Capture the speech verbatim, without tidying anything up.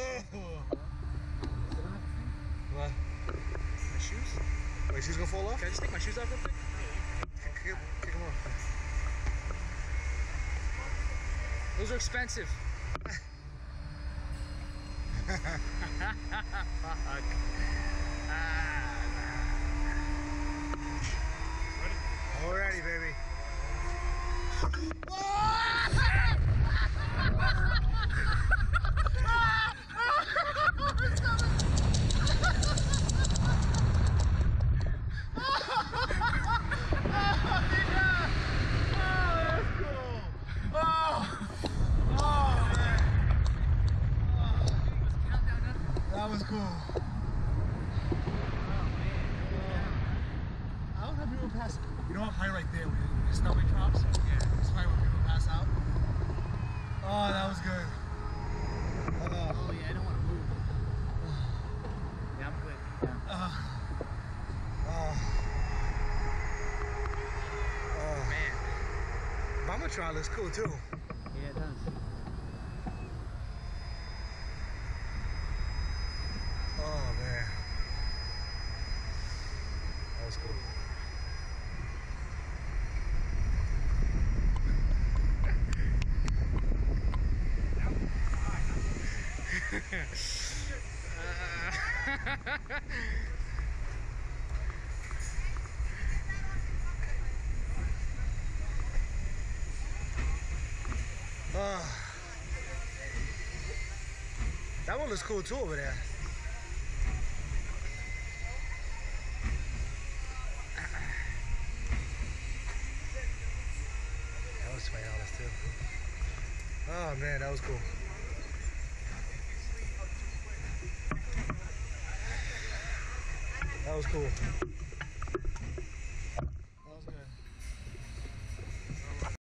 Oh. What? My shoes? Wait, shoes gonna fall off? Can I just take my shoes off real quick? Kick, kick, kick them off. Those are expensive. Fuck. Ah. Alrighty, baby. That was cool. Oh, man. I don't have people pass. You know what? High right there when your stomach drops. Yeah. That's probably when people pass out. Oh, that was good. Oh, oh yeah, I don't want to move. Yeah, I'm good. Yeah. Uh, oh. Oh. Man. Mamatron looks cool too. Yeah, it does. Oh man. That was cool. uh, that one looks cool too over there. That was twenty dollars too. Oh man, that was cool. That was cool.